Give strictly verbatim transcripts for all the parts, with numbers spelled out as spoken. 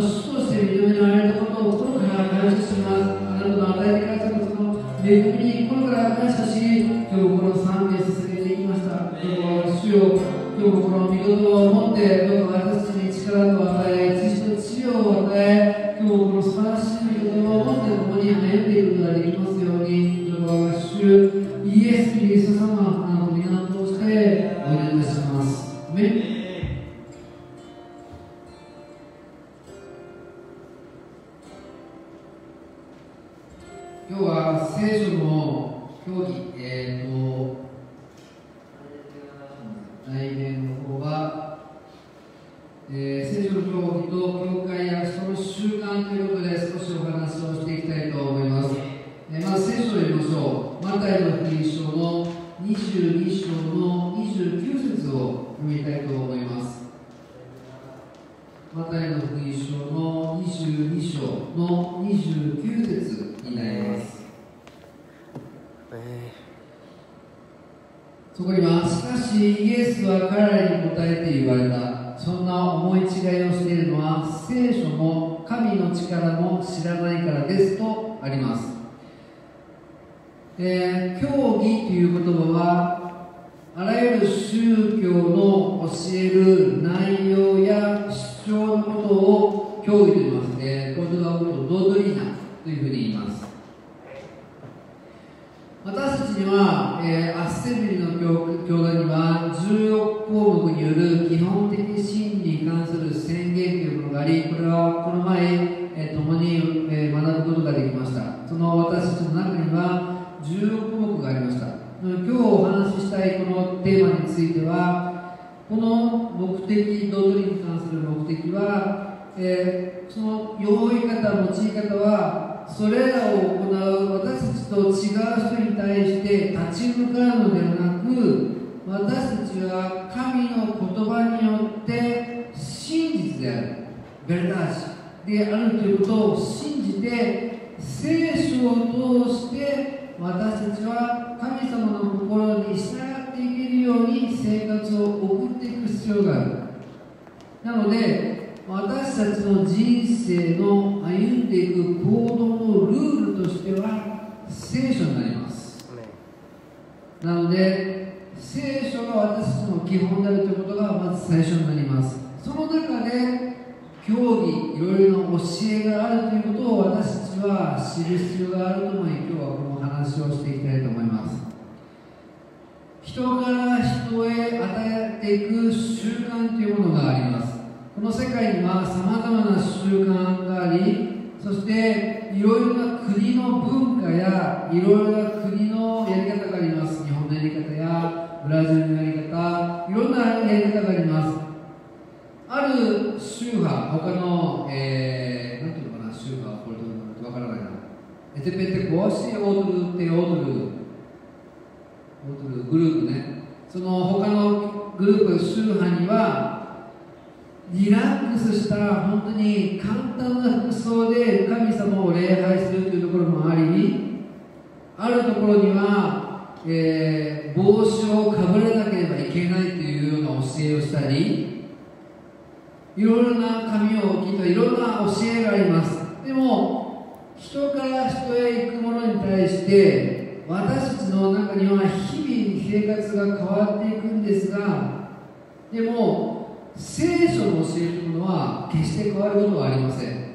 主として認められたことを心から感謝します。あなたの与えてくださるその恵みに心から感謝し、今日もこの賛美を捧げていきました。どうか主よ、今日もこの御言葉を持って、どうか私たちに力を与え、知識と知恵を与え、今日もこの素晴らしい御言葉を持って共に歩んでいくことができますように、どうか主イエス・キリスト様、あの皆を通してお願いいたします。アメン。今日は聖書の教義、えーと、来年の方は、えー、聖書の教義と教会やその習慣ということで少しお話をしていきたいと思います。えー、まず聖書を読みましょう。マタイの福音書のにじゅうに章のにじゅうきゅう節を読みたいと思います。マタイの福音書のにじゅうに章のにじゅうきゅう節になります。そこには、しかしイエスは彼らに答えて言われた。そんな思い違いをしているのは聖書も神の力も知らないからですとあります。えー、教義という言葉はあらゆる宗教の教える内容や主張のことを教義と言いますね。これがドドリーナというふうに言います。私たちには、えー、アッセンブリの教団にはじゅうろく項目による基本的真理に関する宣言というものがあり、これはこの前、えー、共に、えー、学ぶことができました。その私たちの中にはじゅうろく項目がありました。今日お話ししたいこのテーマについては、この目的、道徳に関する目的は、えー、その用意方、用い方はそれらを行う私たちと違う人に対して立ち向かうのではなく、私たちは神の言葉によって真実である、ベルタージであるということを信じて、聖書を通して私たちは神様の心に従っていけるように生活を送っていく必要がある。なので私たちの人生の歩んでいく行動のルールとしては聖書になります。なので聖書が私たちの基本であるということがまず最初になります。その中で教義、いろいろな教えがあるということを私たちは知る必要があると思い、今日はこの話をしていきたいと思います。人から人へ与えていく習慣というものがあります。この世界にはさまざまな習慣があり、そしていろいろな国の文化やいろいろな国のやり方があります。日本のやり方やブラジルのやり方、いろんなやり方があります。ある宗派、他の、えー、なんていうのかな、宗派、これどういうのかわからないな。エテペテコシオートルテオートル、オートルグループね。その他のグループ、宗派には、リラックスした本当に簡単な服装で神様を礼拝するというところもあり、あるところには、えー、帽子をかぶらなければいけないというような教えをしたり、いろいろな髪を切ったいろんな教えがあります。でも人から人へ行くものに対して私たちの中には日々生活が変わっていくんですが、でも聖書の教えというものは決して変わることはありません。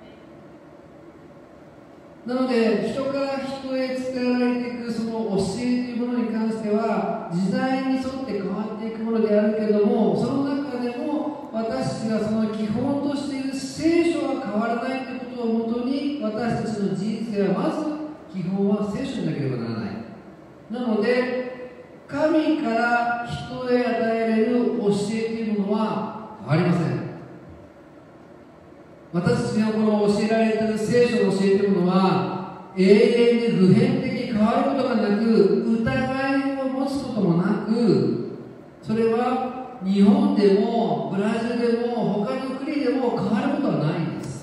なので人から人へ伝えられていくその教えというものに関しては時代に沿って変わっていくものであるけれども、その中でも私たちがその基本としている聖書は変わらないということをもとに、私たちの人生はまず基本は聖書でなければならない。なので神から人へ与えられる教えというものは変わりません。私たちがこの教えられている聖書の教えというものは永遠に普遍的に変わることがなく、疑いを持つこともなく、それは日本でもブラジルでも他の国でも変わることはないんです。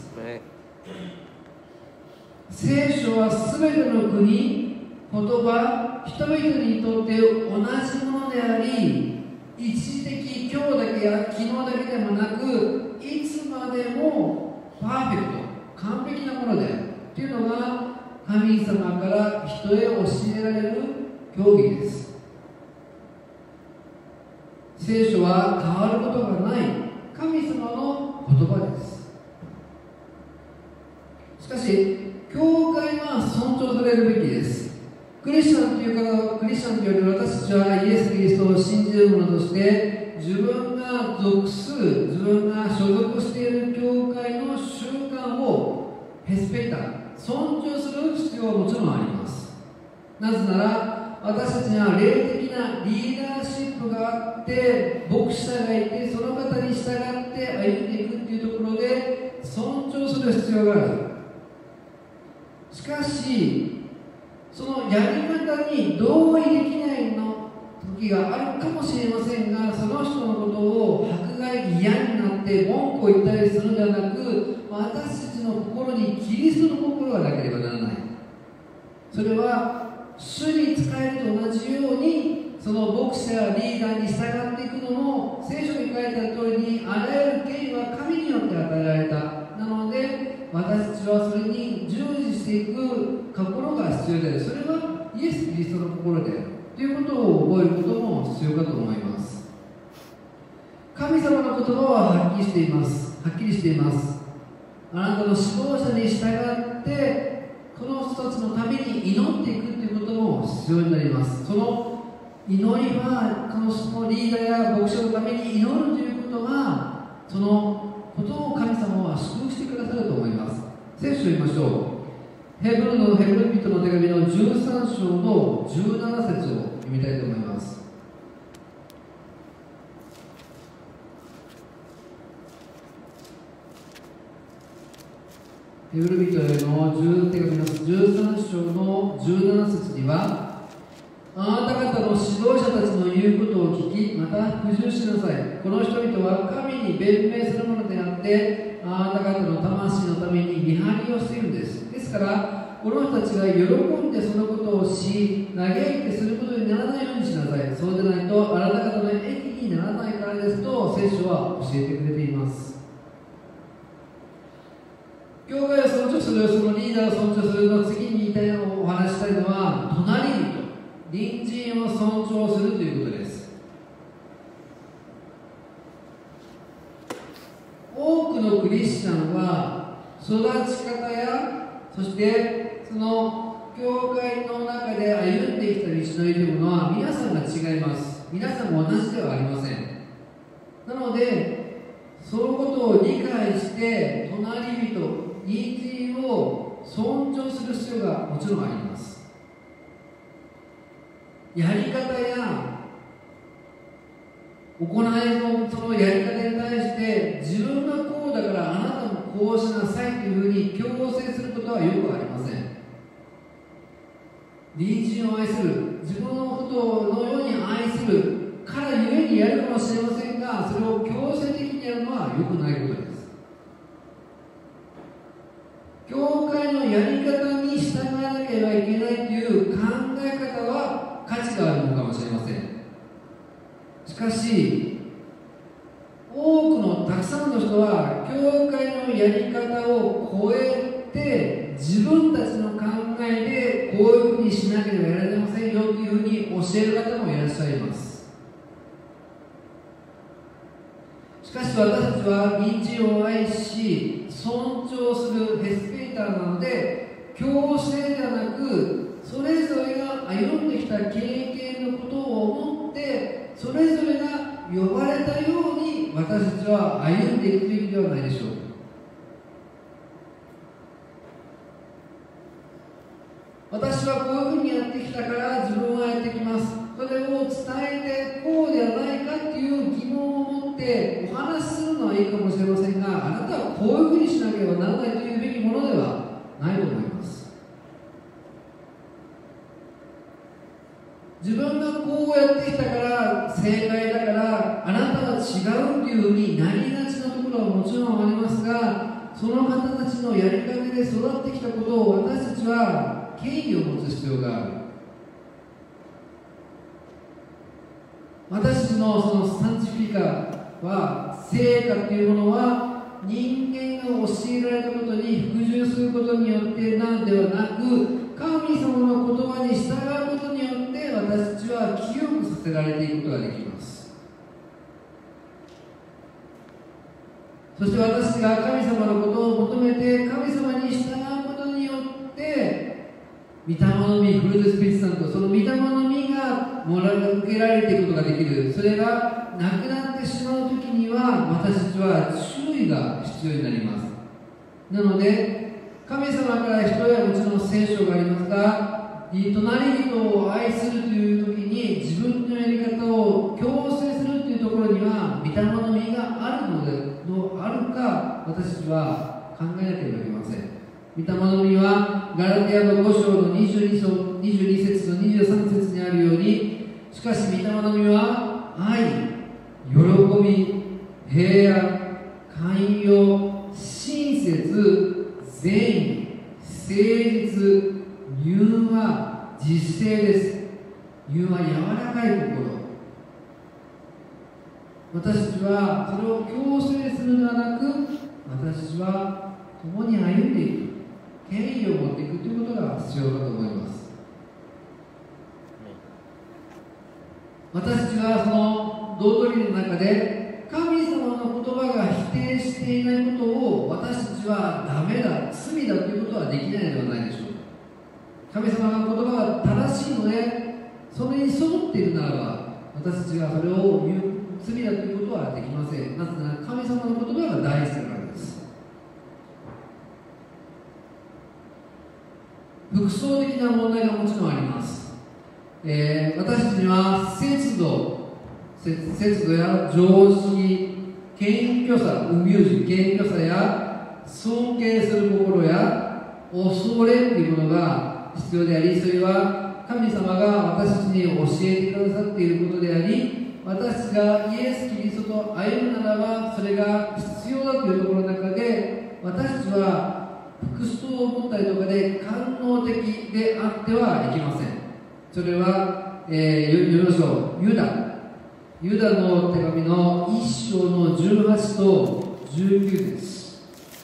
聖書は全ての国、言葉、人々にとって同じものであり、一時的、今日だけや昨日だけでもなく、いつまでもパーフェクト、完璧なものであるというのが神様から人へ教えられる教義です。聖書は変わることがない神様の言葉です。しかし、教会は尊重されるべきです。クリスチャンというか、クリスチャンというより私たちはイエス・キリストを信じる者として、自分が属する、自分が所属している教会の習慣をヘスペイター、尊重する必要はもちろんあります。なぜなら、私たちには霊的なリーダーシップがあって、牧者がいて、その方に従って歩んでいくっていうところで、尊重する必要がある。しかし、そのやり方に同意できないの時があるかもしれませんが、その人のことを迫害、嫌になって文句を言ったりするのではなく、私たちの心にキリストの心がなければならない。それは主に仕えると同じように、その牧者やリーダーに従っていくのも、聖書に書いてある通りに、あらゆる権威は神によって与えられた。なので私たちはそれに従事していく心が必要である。それはイエス・キリストの心であるということを覚えることも必要かと思います。神様の言葉ははっきりしていますはっきりしていますあなたの指導者に従ってこの人たちのために祈っていくということも必要になります。その祈りはこのそのリーダーや牧師のために祈るということは、そのことを神様は祝福してくださると思います。聖書を言いましょう。ヘブルのヘブル人の手紙のじゅうさん章のじゅうなな節を読みたいと思います。ヘブル人への手紙のじゅうさん章のじゅうなな節には、あなた方の指導者たちの言うことを聞き、また服従しなさい。この人々は神に弁明するものであって、あなた方の魂のために見張りをしているんです。ですから、この人たちが喜んでそのことをし、嘆いてすることにならないようにしなさい。そうでないと、あなた方の益にならないからですと、聖書は教えてくれています。教会を尊重する、そのリーダーを尊重するの次に言いたいのをお話したいのは、隣人。隣人を尊重するということです。多くのクリスチャンは育ち方や、そしてその教会の中で歩んできた道のりというものは皆さんが違います。皆さんも同じではありません。なのでそのことを理解して隣人、隣人を尊重する必要がもちろんあります。やり方や行いのそのやり方に対して自分がこうだからあなたもこうしなさいというふうに強制することはよくありません。隣人を愛する、自分のことのように愛するからゆえにやるかもしれませんが、それを強制的にやるのはよくないことです。教会のやり方に従わなければいけないという考え方は価値があるのかもしれません。しかし多くのたくさんの人は教会のやり方を超えて自分たちの考えでこういうふうにしなければやられませんよというふうに教える方もいらっしゃいます。しかし私たちは隣人を愛し尊重するヘスペイターなので、強制ではなくそれぞれが歩んできた経験のことを思ってそれぞれが呼ばれたように私たちは歩んでいくべきではないでしょうか。私はこういうふうにやってきたから自分はやってきます。それを伝えてこうではないかという疑問を持ってお話しするのはいいかもしれませんが、あなたはこういうふうにしなければならないというべきものではないと思います。自分がこうやってきたから正解だからあなたは違うというふうになりがちなところはもちろんありますが、その方たちのやり方で育ってきたことを私たちは敬意を持つ必要がある。私たちのそのサンチフィカは成果というものは人間が教えられたことに服従することによってなんではなく、神様の言葉に従うことによって私たちは清くさせられていくことができます。そして私たちが神様のことを求めて神様に従うことによって御霊の実、フルーツスピリッツさんとその御霊の実がもら受けられていくことができる。それがなくなってしまう時には私たちは注意が必要になります。なので神様から人はもちろん聖書がありますが、隣人を愛するという時に自分のやり方を強制するというところには御霊の実があるのでのあるか私たちは考えなければいけません。御霊の実はガラテヤのご章のにじゅうに章にじゅうに節とにじゅうさん節にあるように、しかし御霊の実は愛、喜び、平安、寛容、親切、善意、誠実、柔和、実誠です。柔和、柔らかい心。私たちはそれを強制するのではなく、私たちは共に歩んでいく、権威を持っていくということが必要だと思います。私たちはその道徳理の中で神様の言葉が否定していないことを私たちはダメだ、罪だということはできないのではないでしょうか。神様の言葉が正しいのでそれに沿っているならば私たちがそれを言う罪だということはできません。なぜなら神様の言葉が大事だからです。服装的な問題がもちろんあります。えー、私たちには節度、節度や常識、謙虚さ、無名字、謙虚さや尊敬する心や恐れというものが必要であり、それは神様が私たちに教えてくださっていることであり、私たちがイエス・キリストと歩むならばそれが必要だというところの中で、私たちは服装を持ったりとかで官能的であってはいけません。それは、えー、読みましょう。ユダユダの手紙のいっ章のじゅうはちとじゅうきゅう節。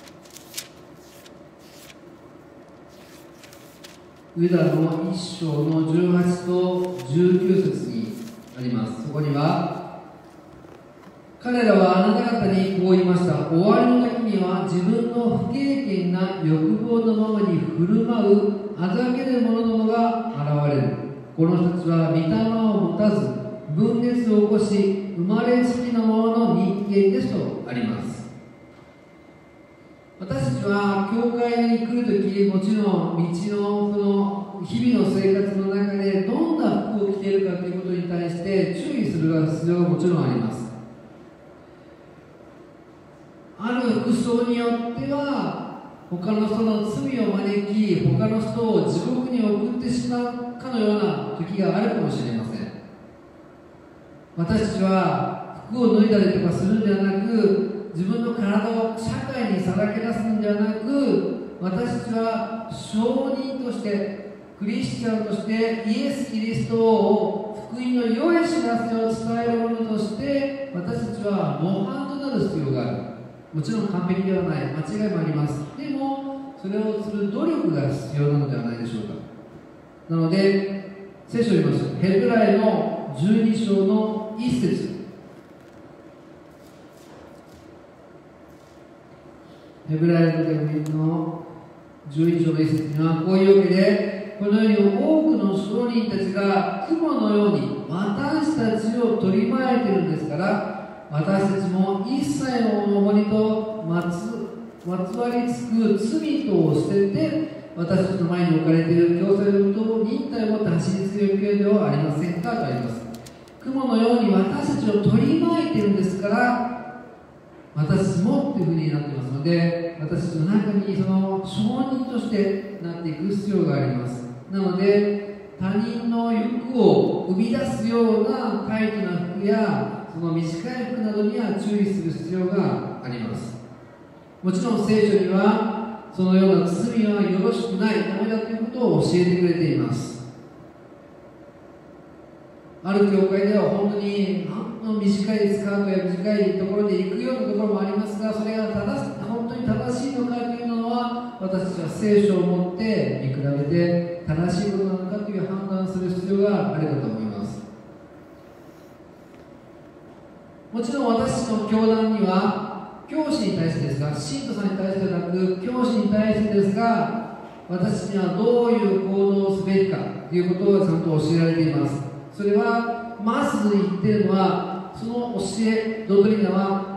ユダのいっ章のじゅうはちとじゅうきゅう節にあります。そこには彼らはあなた方にこう言いました。終わりの時には自分の不経験な欲望のままに振る舞うあざける者どもが現れる。この人たちは御霊を持たず分裂を起こし生まれつきのままの人間ですとあります。私たちは教会に来るとき、もちろん道のその日々の生活の中でどんな服を着ているかということに対して注意する必要がもちろんあります。ある服装によっては他の人の罪を招き、他の人を地獄に送ってしまうかのような時があるかもしれません。私たちは服を脱いだりとかするんではなく、自分の体を社会にさらけ出すんではなく、私たちは証人としてクリスチャンとしてイエス・キリストを福音の良い知らせを伝えるものとして私たちは模範となる必要がある。もちろん完璧ではない、間違いもあります。でもそれをする努力が必要なのではないでしょうか。なので聖書を言います。ヘブライのじゅうに章のいち節。ヘブライの手紙のじゅうに章のいち節にはこういうわけで、このように多くの証人たちが雲のように私たちを取り巻いているんですから、私たちも一切の重荷とまつまつわりつく罪とを捨てて、私たちの前に置かれている強制力と忍耐を持って走り続けるではありませんかとあります。雲のように私たちを取り巻いているんですから、私たちもというふうになっていますので、私たちの中にその証人としてなっていく必要があります。なので他人の欲を生み出すようなタイトな服やその短い服などには注意する必要があります。もちろん聖書にはそのような罪はよろしくない、ダメだということを教えてくれています。ある教会では本当に短いスカートや短いところで行くようなところもありますが、それが正し本当に正しいのか私たちは聖書を持って見比べて正しいことなのかという判断する必要があるかと思います。もちろん私たちの教団には教師に対してですが、信徒さんに対してではなく教師に対してですが、私たちにはどういう行動をすべきかということがちゃんと教えられています。それはまず言っているのは、その教え、ドクトリナは